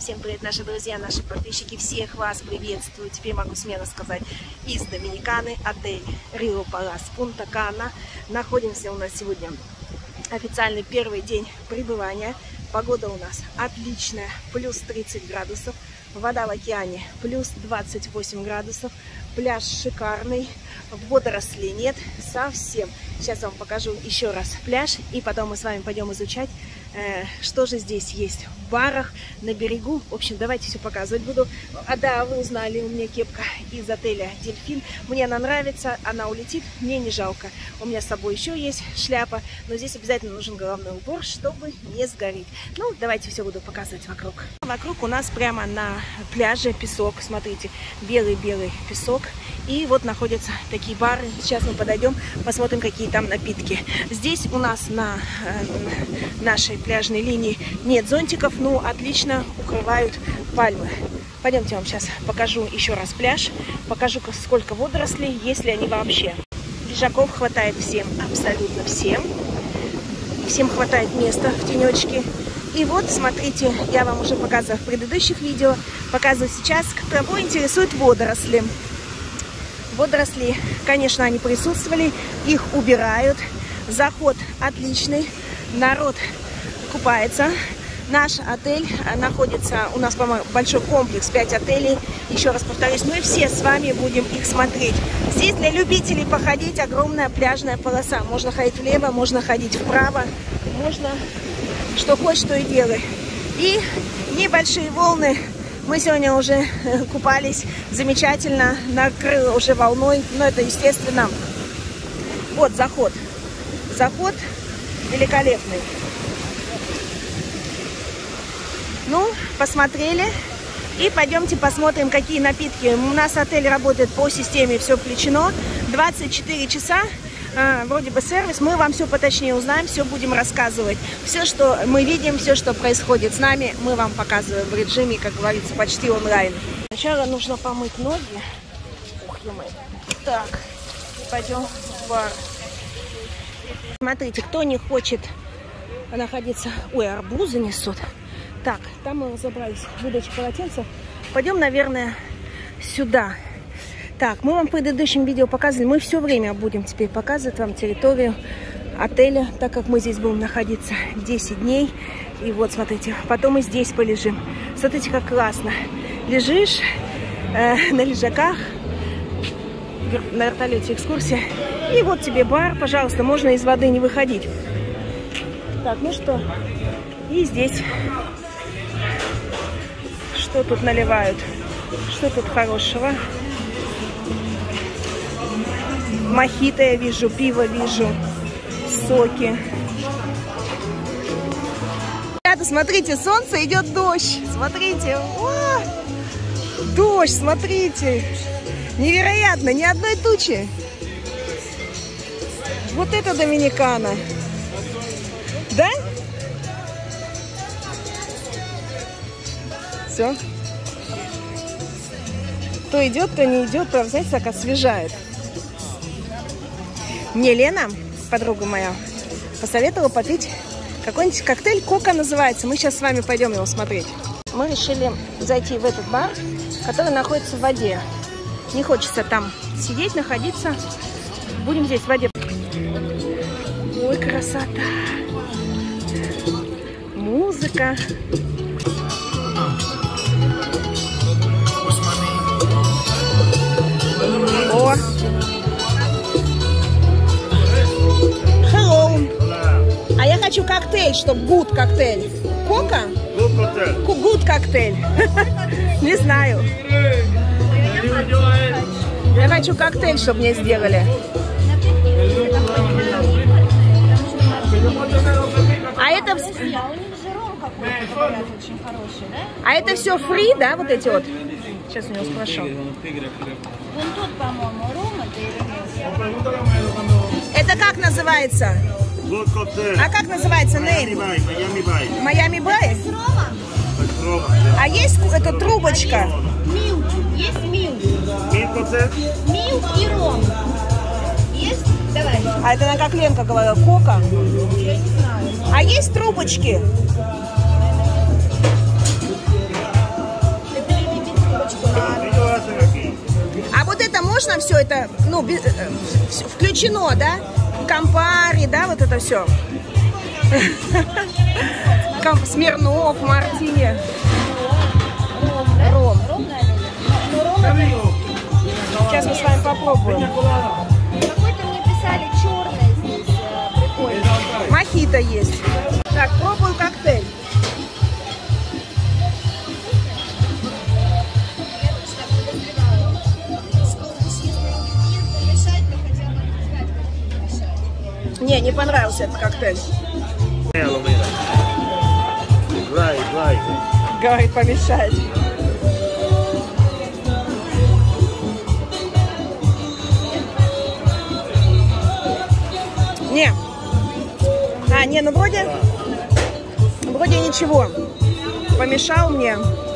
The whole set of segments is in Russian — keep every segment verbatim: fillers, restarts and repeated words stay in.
Всем привет, наши друзья, наши подписчики, всех вас приветствую. Теперь могу смело сказать, из Доминиканы, отель Рио Палас Пунта Кана. Находимся у нас сегодня официальный первый день пребывания. Погода у нас отличная, плюс тридцать градусов. Вода в океане плюс двадцать восемь градусов. Пляж шикарный, водорослей нет совсем. Сейчас я вам покажу еще раз пляж, и потом мы с вами пойдем изучать, э, что же здесь есть в барах, на берегу. В общем, давайте все показывать буду. А да, вы узнали, у меня кепка из отеля Дельфин. Мне она нравится, она улетит, мне не жалко. У меня с собой еще есть шляпа, но здесь обязательно нужен головной убор, чтобы не сгореть. Ну, давайте все буду показывать вокруг. Вокруг у нас прямо на пляже песок, смотрите, белый-белый песок. И вот находятся такие бары. Сейчас мы подойдем, посмотрим, какие там напитки. Здесь у нас на э, нашей пляжной линии нет зонтиков, но отлично укрывают пальмы. Пойдемте, я вам сейчас покажу еще раз пляж, покажу, сколько водорослей, есть ли они вообще. Лежаков хватает всем, абсолютно всем. Всем хватает места в тенечке. И вот, смотрите, я вам уже показывала в предыдущих видео, показываю сейчас, кого интересуют водоросли. Водоросли, конечно, они присутствовали, их убирают. Заход отличный, народ купается. Наш отель находится, у нас, по-моему, большой комплекс, пять отелей. Еще раз повторюсь, мы все с вами будем их смотреть. Здесь для любителей походить огромная пляжная полоса. Можно ходить влево, можно ходить вправо, можно что хочешь, то и делай. И небольшие волны. Мы сегодня уже купались замечательно, накрыло уже волной, но это естественно. Вот заход. Заход великолепный. Ну, посмотрели. И пойдемте посмотрим, какие напитки. У нас отель работает по системе «Все включено». двадцать четыре часа. А, вроде бы сервис. Мы вам все поточнее узнаем, все будем рассказывать. Все, что мы видим, все, что происходит с нами, мы вам показываем в режиме, как говорится, почти онлайн. Сначала нужно помыть ноги. Ух, ё-моё. Так, пойдем в бар. Смотрите, кто не хочет находиться... Ой, арбузы несут. Так, там мы разобрались. Выдача полотенцев. Пойдем, наверное, сюда. Так, мы вам в предыдущем видео показывали, мы все время будем теперь показывать вам территорию отеля, так как мы здесь будем находиться десять дней. И вот, смотрите, потом мы здесь полежим. Смотрите, как классно. Лежишь э, на лежаках, на вертолете экскурсия. И вот тебе бар, пожалуйста, можно из воды не выходить. Так, ну что, и здесь. Что тут наливают? Что тут хорошего? Мохито я вижу, пиво вижу, соки. Ребята, смотрите, солнце, идет дождь. Смотрите, о, дождь, смотрите. Невероятно, ни одной тучи. Вот это Доминикана. Да? Все. То идет, то не идет, то, знаете, так освежает. Мне Лена, подруга моя, посоветовала попить какой-нибудь коктейль. Кока называется. Мы сейчас с вами пойдем его смотреть. Мы решили зайти в этот бар, который находится в воде. Не хочется там сидеть, находиться. Будем здесь в воде. Ой, красота. Музыка. О! А я хочу коктейль, чтобы гуд коктейль. Кока? Гуд коктейль. Не знаю. Я хочу коктейль, чтобы мне сделали. А это... А это все фри, да, вот эти вот? Сейчас у него спрошу. Это как называется? А как называется нейм? Майами Бай. А есть эта трубочка? Милк. Есть милк. Милк и ром. Есть? Давай. А это она как Ленка говорила, кока? Я не знаю. А есть трубочки? можно все это, ну, без, включено, да? Кампари, да, вот это все. Смирнов, Мартини. Ром. Сейчас мы с вами попробуем. Какой-то мне писали черный здесь. Прикольно. Мохито есть. Так, пробую коктейль. Не, не понравился этот коктейль. Говорит, помешать. Не. А, не, ну вроде... Вроде ничего. Помешал мне.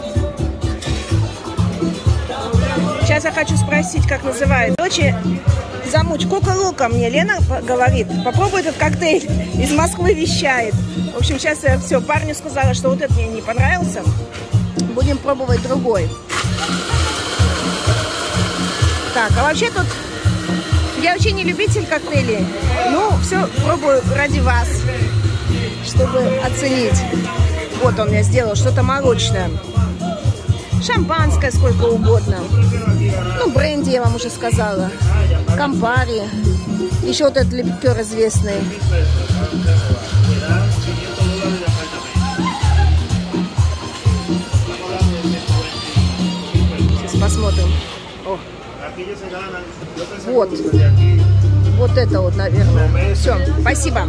Сейчас я хочу спросить, как называют. Дочь, замучь. Кока-лока мне Лена говорит. Попробуй этот коктейль. Из Москвы вещает. В общем, сейчас я все. Парню сказала, что вот этот мне не понравился. Будем пробовать другой. Так, а вообще тут... Я вообще не любитель коктейлей. Ну, все пробую ради вас, чтобы оценить. Вот он мне сделал, что-то молочное. Шампанское сколько угодно. Ну, бренди я вам уже сказала. Кампари. Еще вот этот ликер известный. Сейчас посмотрим. О. Вот. Вот это вот, наверное. Все, спасибо.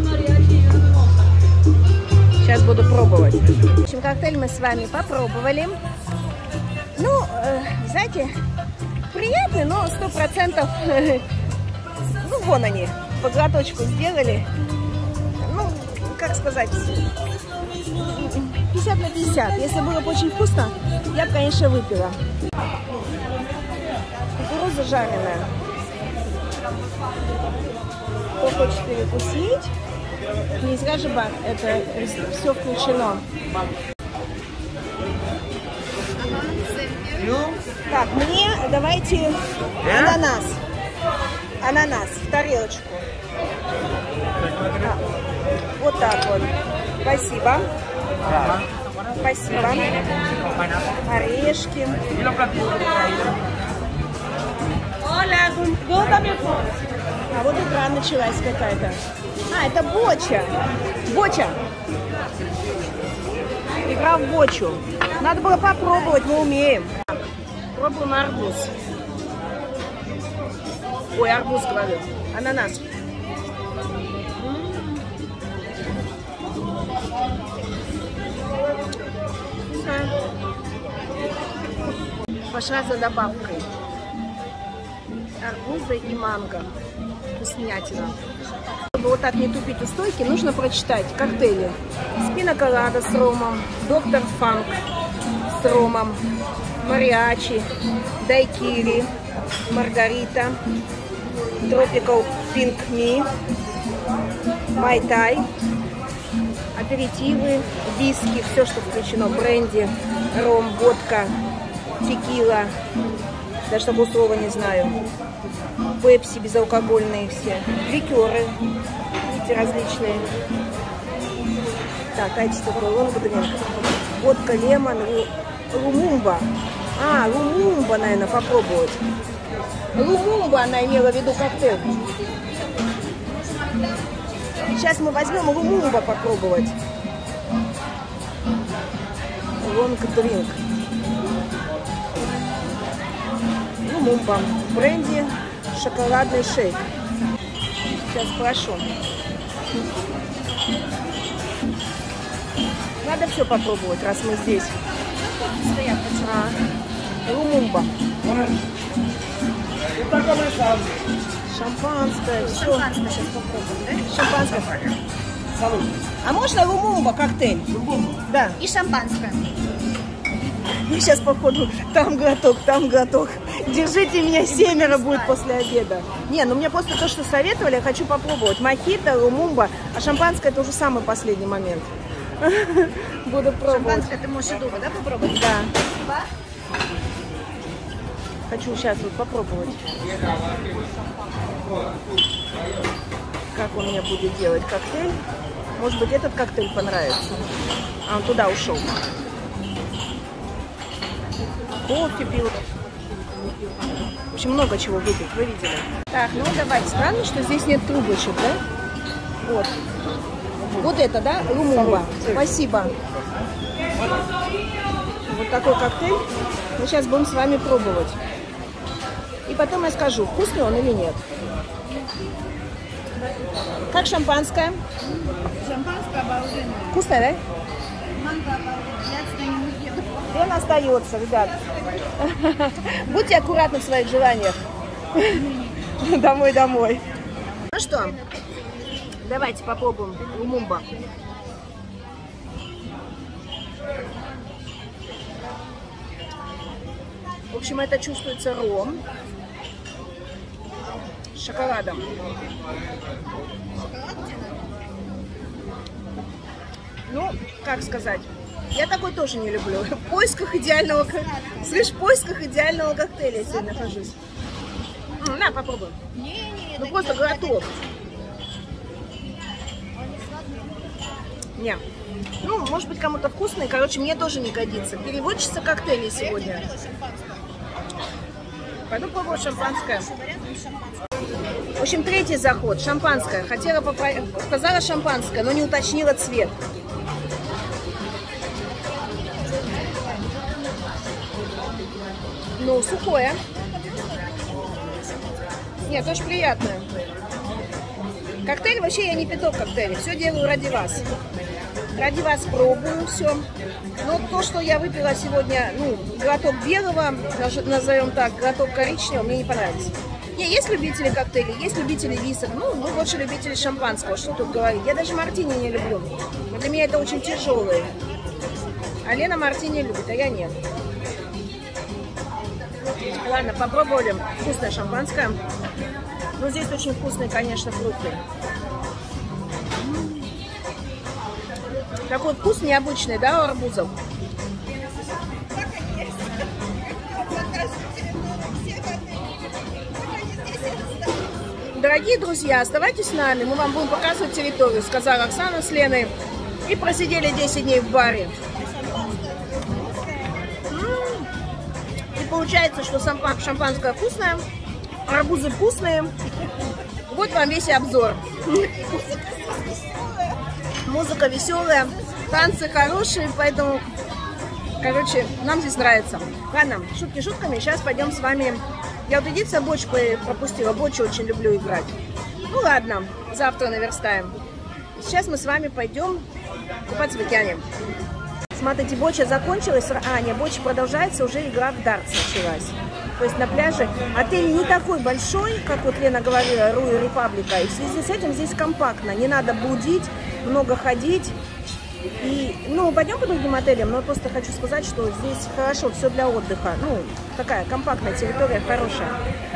Сейчас буду пробовать. В общем, коктейль мы с вами попробовали. Ну, э, знаете, приятный, но сто процентов, ну, вон они, по глоточку сделали. Ну, как сказать, пятьдесят на пятьдесят. Если было бы очень вкусно, я бы, конечно, выпила. Кукуруза жареная. Кто хочет перекусить, не зря же бар, это все включено. Так, мне давайте ананас. Ананас в тарелочку. А, вот так вот. Спасибо. Спасибо. Орешки. А вот игра началась какая-то. А, это боча. Боча. Игра в бочу. Надо было попробовать, мы умеем. Пробуем на арбуз. Ой, арбуз, говорю. Ананас. Пошла за добавкой. Арбуза и манго. Вкуснятина. Чтобы вот так не тупить у стойки, нужно прочитать коктейли. Пина-колада с ромом, доктор Фанк с ромом, мариачи, дайкири, маргарита, тропикал пинк ми, майтай, аперитивы, виски, все, что включено, бренди, ром, водка, текила, даже такого слова не знаю, пепси безалкогольные все, ликеры, видите, различные. Так, а это что такое? Лонгдринк. Водка, лемон, лумумба. А, лумумба, наверное, попробовать. Лумумба она имела в виду коктейль. Сейчас мы возьмем лумумба попробовать. Лонгдринк. Лумумба. Бренди, шоколадный шейк. Сейчас прошу. Надо все попробовать, раз мы здесь. А, лумумба. Шампанское, все. Шампанское сейчас попробуем, да? Шампанское. А можно лумумба коктейль? Да. И шампанское. Мы сейчас, походу, там глоток, там глоток. Держите меня, семеро будет после обеда. Не, ну мне просто то, что советовали, я хочу попробовать. Мохито, лумумба, а шампанское это уже самый последний момент. Буду пробовать. Шампанское ты можешь и дома, да, попробовать? Да. Хочу сейчас вот попробовать, как он мне будет делать коктейль. Может быть, этот коктейль понравится. А он туда ушел. Кофе пил. В общем, много чего выпить, вы видели. Так, ну давайте. Странно, что здесь нет трубочек, да? Вот. Вот это, да? Лумумба. Спасибо. Вот такой коктейль. Мы сейчас будем с вами пробовать. И потом я скажу, вкусный он или нет. Как шампанское? Шампанское обалденное. Вкусное, да? Манго обалденное. Я отсюда не уеду. И он остается, ребят. Будьте аккуратны в своих желаниях. Домой-домой. Ну что, давайте попробуем лумумба. В общем, это чувствуется ром с шоколадом. Ну, как сказать, я такой тоже не люблю. В поисках идеального, слышь, в поисках идеального коктейля я сегодня нахожусь. На, попробуй. Не-не, Ну просто глоток. Не. Ну, может быть, кому-то вкусный. Короче, мне тоже не годится. Переводчица коктейлей сегодня. Пойду пробую шампанское. В общем, третий заход. Шампанское. Хотела поправить. Сказала шампанское, но не уточнила цвет. Ну, сухое. Нет, очень приятное. Коктейль вообще я не пяток коктейлей. Все делаю ради вас. Ради вас пробую все. Но то, что я выпила сегодня, ну, глоток белого, назовем так, глоток коричневого, мне не понравилось. Не, есть любители коктейлей, есть любители висок. Ну, мы больше любители шампанского. Что тут говорить? Я даже мартини не люблю. Для меня это очень тяжелые. А Лена мартини любит, а я нет. Ладно, попробовали. Вкусное шампанское. Ну, здесь очень вкусные, конечно, фрукты. Такой вкус необычный, да, у арбузов? Дорогие друзья, оставайтесь с нами. Мы вам будем показывать территорию, сказала Оксана с Леной. И просидели десять дней в баре. И получается, что шампанское вкусное, арбузы вкусные. Вот вам весь обзор. Музыка веселая, танцы хорошие, поэтому, короче, нам здесь нравится. Ладно, шутки шутками, сейчас пойдем с вами. Я вот единственное бочку пропустила, бочу очень люблю играть. Ну ладно, завтра наверстаем. Сейчас мы с вами пойдем купаться в океане. Смотрите, боча закончилась, а, не, боча продолжается, уже игра в дартс началась. То есть на пляже отель не такой большой, как вот Лена говорила, Руи Репаблика. И в связи с этим здесь компактно, не надо блудить, много ходить. И, ну, пойдем по другим отелям, но просто хочу сказать, что здесь хорошо, все для отдыха. Ну, такая компактная территория, хорошая.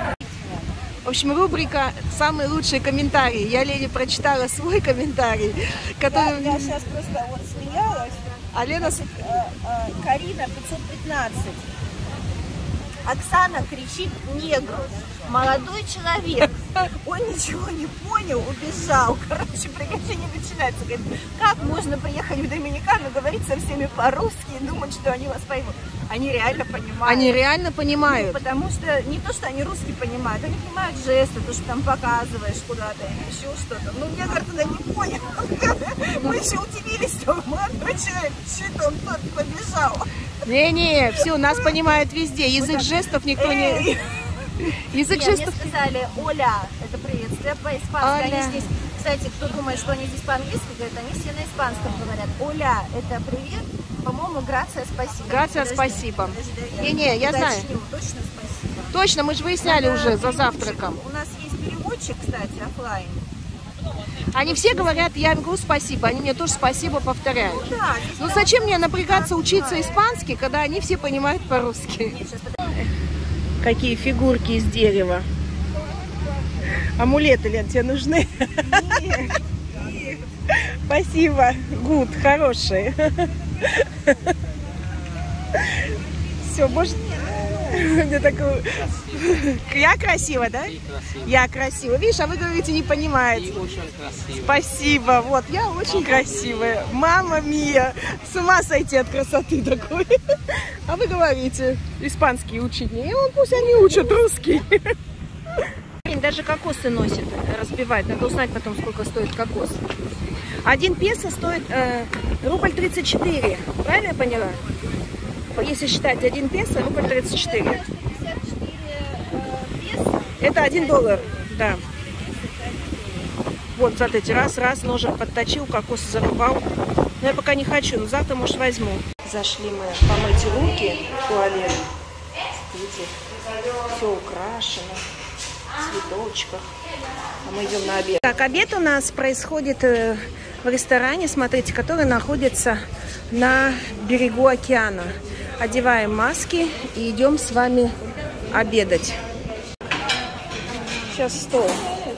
В общем, рубрика «Самые лучшие комментарии». Я Лене прочитала свой комментарий, который... Я, я сейчас просто вот смеялась. А Лена... Карина пятьсот пятнадцать. Оксана кричит негру. Молодой человек. Он ничего не понял, убежал. Короче, приключение начинается. Говорит, как можно приехать в Доминикану, говорить со всеми по-русски и думать, что они вас поймут. Они реально понимают. Они реально понимают. Ну, потому что не то, что они русский понимают, они понимают жесты, то, что там показываешь куда-то или еще что-то. Ну, негр тогда не понял. Мы еще удивились, что молодой человек, что-то он тот побежал. Не-не, все, нас понимают везде. Язык жестов никто не... Язык Нет, жестов... мне сказали «Оля», это приветствие по-испански. Они здесь, кстати, кто думает, что они здесь по-английски говорят, они все на испанском говорят. «Оля» — это привет, по-моему, «грация», «спасибо». «Грация», Подожди, «спасибо». подожди, Не-не, я знаю. Точно «спасибо». Точно, мы же выясняли Надо уже за переводчик. завтраком. У нас есть переводчик, кстати, офлайн. Они все говорят, я им говорю спасибо, они мне тоже спасибо повторяют. Ну, да, здесь Ну прям зачем мне напрягаться так учиться бывает. испанский, когда они все понимают по-русски? Сейчас, подожди. Какие фигурки из дерева. Амулеты, Лен, тебе нужны? Нет, нет. Спасибо. Гуд, хорошие. Все, больше... Мне такую... Я красива, да? Я красива. Видишь, а вы говорите, не понимаете. Очень красиво. Спасибо. Вот, я очень красивая. Мама мия. С ума сойти от красоты такой. А вы говорите, испанский учить не. Он пусть они учат русский. Даже кокосы носят, разбивают. Надо узнать потом, сколько стоит кокос. Один песо стоит э, рубль тридцать четыре. Правильно я поняла? Если считать один песо, рубль тридцать четыре. Это один доллар, да. Вот, смотрите, раз, раз, ножик подточил, кокос зарубал. Но я пока не хочу, но завтра, может, возьму. Зашли мы помыть руки в туалет. Смотрите, все украшено. В цветочках. А мы идем на обед. Так, обед у нас происходит в ресторане, смотрите, который находится на берегу океана. Одеваем маски и идем с вами обедать. Сейчас стол.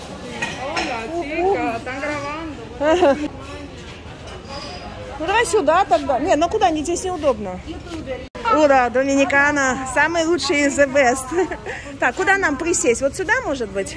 Ну давай сюда тогда. Не, ну куда? Не, здесь неудобно. Ура, Доминикана. Самый лучший из the best. Так, куда нам присесть? Вот сюда, может быть?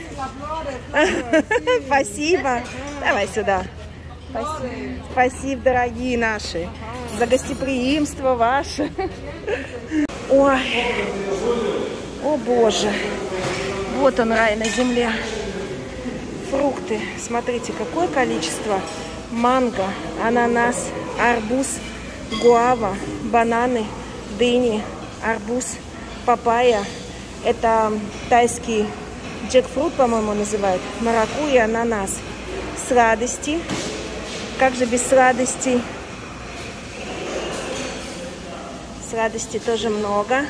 Спасибо. Давай сюда. Спасибо. Спасибо, дорогие наши, за гостеприимство ваше. Ой. О, Боже. Вот он, рай на земле. Фрукты. Смотрите, какое количество. Манго, ананас, арбуз, гуава, бананы, дыни, арбуз, папайя. Это тайский джекфрут, по-моему, называют. Маракуйя, ананас. Сладости. Как же без сладостей? Сладостей тоже много.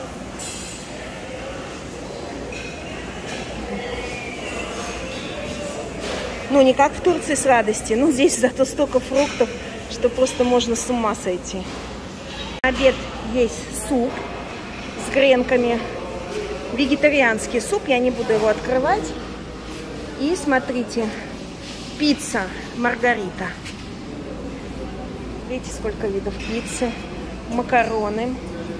Ну, не как в Турции сладости. Ну, здесь зато столько фруктов, что просто можно с ума сойти. На обед есть суп с гренками. Вегетарианский суп. Я не буду его открывать. И смотрите, пицца маргарита. Видите, сколько видов пиццы. Макароны.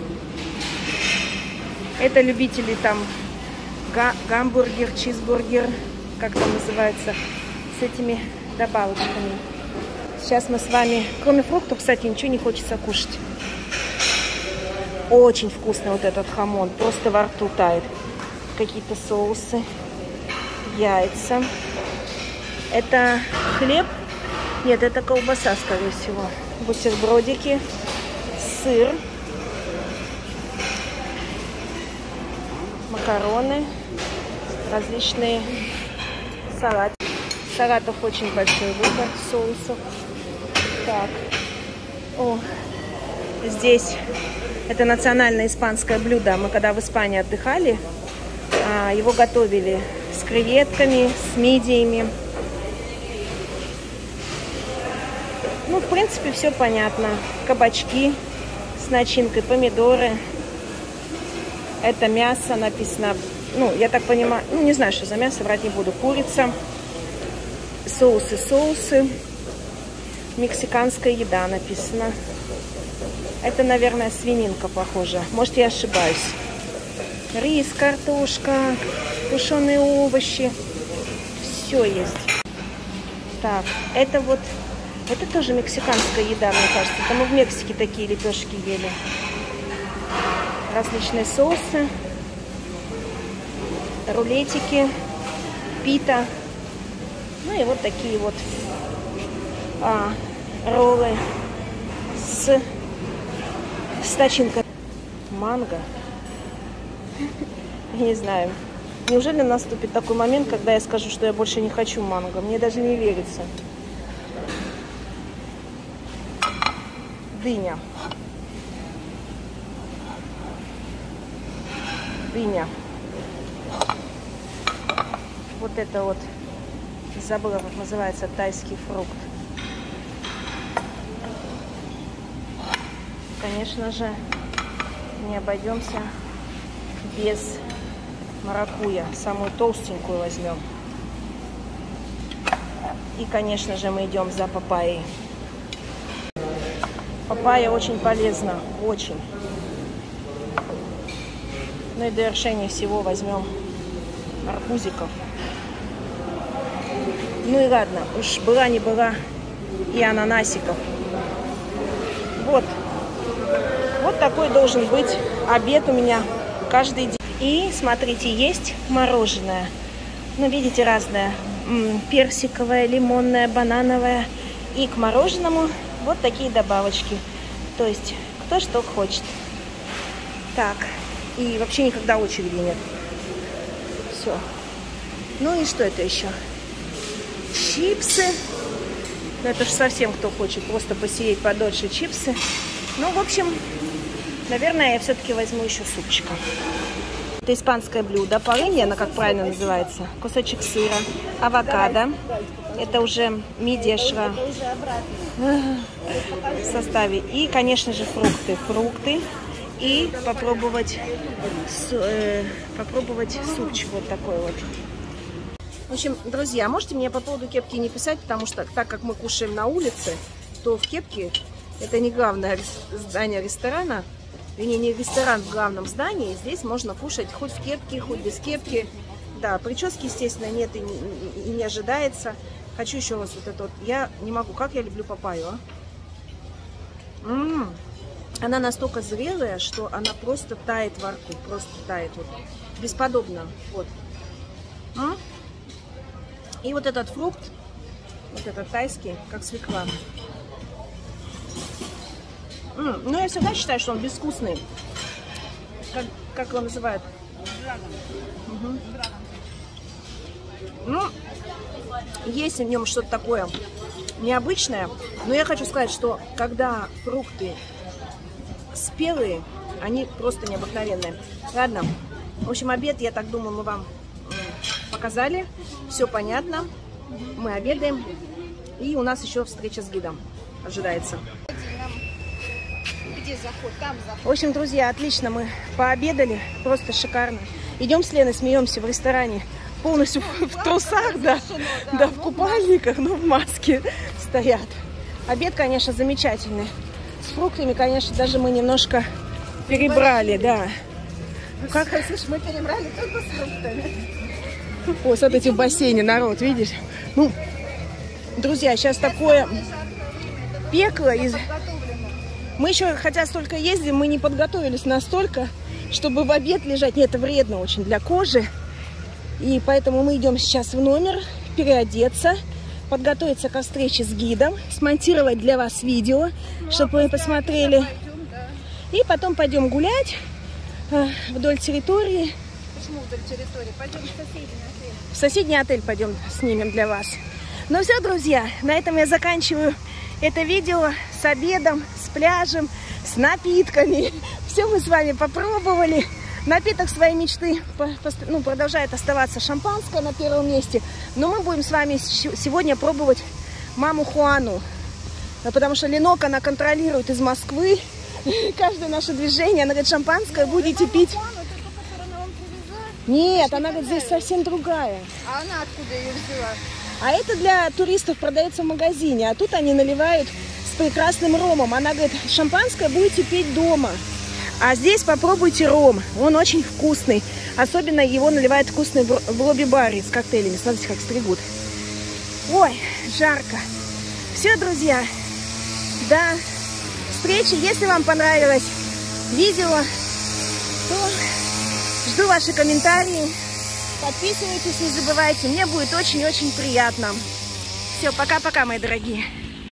Это любители там га гамбургер, чизбургер, как там называется, с этими добавочками. Сейчас мы с вами, кроме фруктов, кстати, ничего не хочется кушать. Очень вкусный вот этот хамон, просто во рту тает. Какие-то соусы, яйца. Это хлеб? Нет, это колбаса, скорее всего. Бутербродики, сыр, макароны, различные салаты. Салатов очень большой выбор соусов. Так, о, здесь это национальное испанское блюдо. Мы когда в Испании отдыхали, его готовили с креветками, с мидиями. Ну, в принципе, все понятно. Кабачки с начинкой, помидоры. Это мясо написано, ну, я так понимаю, ну, не знаю, что за мясо, врать не буду. Курица, соусы, соусы. Мексиканская еда написано. Это, наверное, свининка похожа. Может, я ошибаюсь. Рис, картошка, тушеные овощи. Все есть. Так, это вот... Это тоже мексиканская еда, мне кажется. Это мы в Мексике такие лепешки ели. Различные соусы. Рулетики. Пита. Ну и вот такие вот а, роллы с, с начинкой. Манго. Я не знаю. Неужели наступит такой момент, когда я скажу, что я больше не хочу манго? Мне даже не верится. Дыня. Дыня. Вот это вот, забыла, как называется, тайский фрукт. Конечно же, не обойдемся без маракуйя. Самую толстенькую возьмем. И, конечно же, мы идем за папайей. Папайя очень полезна, очень. Ну и довершение всего возьмем арбузиков. Ну и ладно, уж была не была и ананасиков. Вот. Вот такой должен быть обед у меня каждый день. И смотрите, есть мороженое. Ну, видите, разное. Персиковое, лимонное, банановое. И к мороженому вот такие добавочки. То есть, кто что хочет. Так. И вообще никогда очереди нет. Все. Ну и что это еще? Чипсы. Ну, это же совсем кто хочет просто посидеть подольше, чипсы. Ну, в общем, наверное, я все-таки возьму еще супчика. Это испанское блюдо. Парынья, она как правильно называется. Кусочек сыра, авокадо. Это уже мидия-шра в составе. И, конечно же, фрукты. Фрукты. И попробовать, э, попробовать супчик вот такой вот. В общем, друзья, можете мне по поводу кепки не писать, потому что так как мы кушаем на улице, то в кепке это не главное здание ресторана, вернее, не ресторан в главном здании. Здесь можно кушать хоть в кепке, хоть без кепки. Да, прически, естественно, нет и не, и не ожидается. Хочу еще раз вот это вот. Я не могу, как я люблю папайю, а? М-м-м. Она настолько зрелая, что она просто тает во рту, просто тает. Вот. Бесподобно. Вот. М-м. И вот этот фрукт, вот этот тайский, как свекла. М-м. Ну, я всегда считаю, что он безвкусный. Как, как его называют? Угу. Ну, есть в нем что-то такое необычное. Но я хочу сказать, что когда фрукты спелые, они просто необыкновенные. Ладно, в общем, обед, я так думаю, мы вам показали. Все понятно. Мы обедаем. И у нас еще встреча с гидом ожидается. Где заход? Там заход. В общем, друзья, отлично, мы пообедали. Просто шикарно. Идем с Леной, смеемся в ресторане. Полностью в, в трусах, да, да, да, в купальниках, но в маске стоят. Обед, конечно, замечательный. С фруктами, конечно, даже мы немножко перебрали, да. Как слышишь, мы перебрали только с фруктами. О, смотрите, в бассейне народ, видишь? Ну, друзья, сейчас такое пекло. Из... Мы еще, хотя столько ездим, мы не подготовились настолько, чтобы в обед лежать. Нет, это вредно очень для кожи. И поэтому мы идем сейчас в номер переодеться, подготовиться ко встрече с гидом, смонтировать для вас видео, ну, чтобы вы посмотрели. Пойдем, да. И потом пойдем гулять э, вдоль территории. Почему вдоль территории? Пойдем в соседний отель. В соседний отель пойдем снимем для вас. Ну все, друзья, на этом я заканчиваю это видео с обедом, с пляжем, с напитками. Все мы с вами попробовали. Напиток своей мечты ну, продолжает оставаться шампанское на первом месте. Но мы будем с вами сегодня пробовать маму Хуану. Потому что Ленок, она контролирует из Москвы каждое наше движение. Она говорит, шампанское будете пить. Нет, она говорит, здесь совсем другая. А она откуда ее взяла? А это для туристов продается в магазине. А тут они наливают с прекрасным ромом. Она говорит, шампанское будете пить дома. А здесь попробуйте ром. Он очень вкусный. Особенно его наливают вкусный в лобби-баре с коктейлями. Смотрите, как стригут. Ой, жарко. Все, друзья. До встречи. Если вам понравилось видео, то жду ваши комментарии. Подписывайтесь, не забывайте. Мне будет очень-очень приятно. Все, пока-пока, мои дорогие.